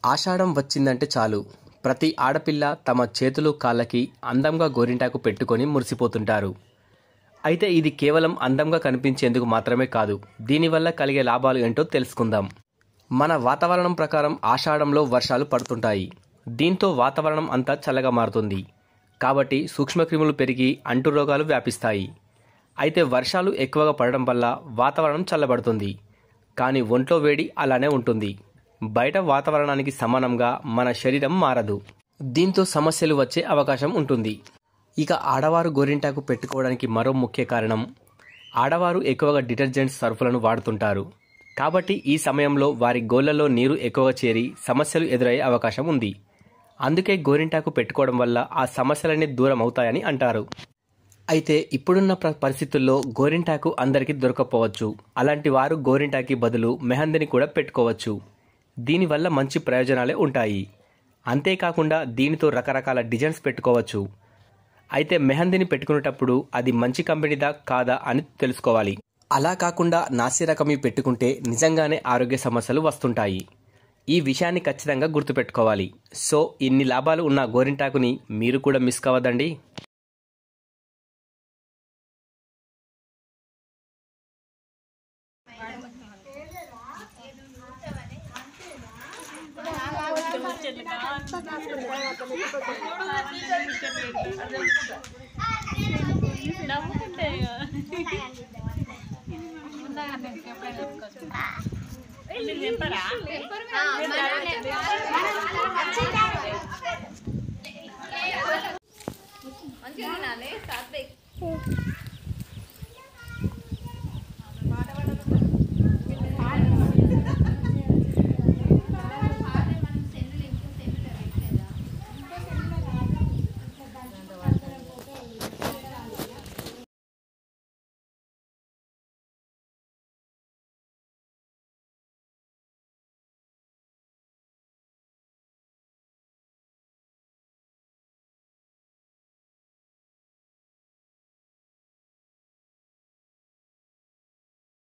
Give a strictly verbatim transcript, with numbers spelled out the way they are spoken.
ఆషాఢం వచ్చిందంటే చాలు ప్రతి ఆడపిల్ల తమ చేతులు కాళ్ళకి అందంగా గోరింటాకు పెట్టుకొని మురిసిపోతుంటారు. అయితే ఇది కేవలం అందంగా కనిపించేందుకు మాత్రమే కాదు, దీనివల్ల కలిగే లాభాలు ఏంటో తెలుసుకుందాం. మన వాతావరణం ప్రకారం ఆషాఢంలో వర్షాలు పడుతుంటాయి. దీంతో వాతావరణం అంతా చల్లగా మారుతుంది. కాబట్టి సూక్ష్మక్రిములు పెరిగి అంటురోగాలు వ్యాపిస్తాయి. అయితే వర్షాలు ఎక్కువగా పడడం వల్ల వాతావరణం చల్లబడుతుంది, కానీ ఒంట్లో వేడి అలానే ఉంటుంది. బయట వాతావరణానికి సమానంగా మన శరీరం మారదు. దీంతో సమస్యలు వచ్చే అవకాశం ఉంటుంది. ఇక ఆడవారు గోరింటాకు పెట్టుకోవడానికి మరో ముఖ్య కారణం, ఆడవారు ఎక్కువగా డిటర్జెంట్ సర్ఫులను వాడుతుంటారు. కాబట్టి ఈ సమయంలో వారి గోళ్లలో నీరు ఎక్కువగా చేరి సమస్యలు ఎదురయ్యే అవకాశం ఉంది. అందుకే గోరింటాకు పెట్టుకోవడం వల్ల ఆ సమస్యలన్నీ దూరం అవుతాయని అంటారు. అయితే ఇప్పుడున్న పరిస్థితుల్లో గోరింటాకు అందరికీ దొరకకపోవచ్చు. అలాంటి వారు గోరింటాకి బదులు మెహందీని కూడా పెట్టుకోవచ్చు. దీనివల్ల మంచి ప్రయోజనాలే ఉంటాయి. అంతేకాకుండా దీనితో రకరకాల డిజైన్స్ పెట్టుకోవచ్చు. అయితే మెహందీని పెట్టుకునేటప్పుడు అది మంచి కంపెనీదా కాదా అని తెలుసుకోవాలి. అలా కాకుండా నాసి రకమి పెట్టుకుంటే నిజంగానే ఆరోగ్య సమస్యలు వస్తుంటాయి. ఈ విషయాన్ని ఖచ్చితంగా గుర్తుపెట్టుకోవాలి. సో ఇన్ని లాభాలు ఉన్న గోరింటాకుని మీరు కూడా మిస్ కావద్దండి. మంచిగా